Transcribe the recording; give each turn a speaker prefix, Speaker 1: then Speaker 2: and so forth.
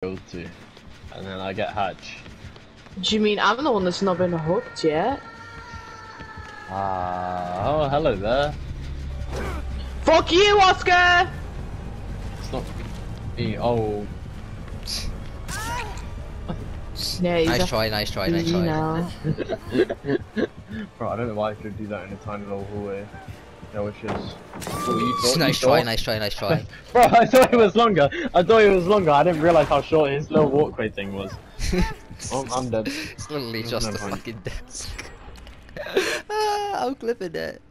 Speaker 1: goes to, and then I get hatch.
Speaker 2: Do you mean I'm the one that's not been hooked yet?
Speaker 1: Oh, hello there.
Speaker 2: Fuck you, Oscar!
Speaker 1: It's not me. Oh.
Speaker 2: Yeah, he's
Speaker 3: Nice try.
Speaker 2: now.
Speaker 1: Bro, I don't know why I should do that in a tiny little hallway. Yeah, which is. Oh,
Speaker 3: Nice try.
Speaker 1: Bro, I thought it was longer. I didn't realize how short his little walkway thing was. Oh, I'm dead.
Speaker 3: It's literally
Speaker 1: There's
Speaker 3: just
Speaker 1: no
Speaker 3: a
Speaker 1: point.
Speaker 3: fucking desk. I'm clipping it.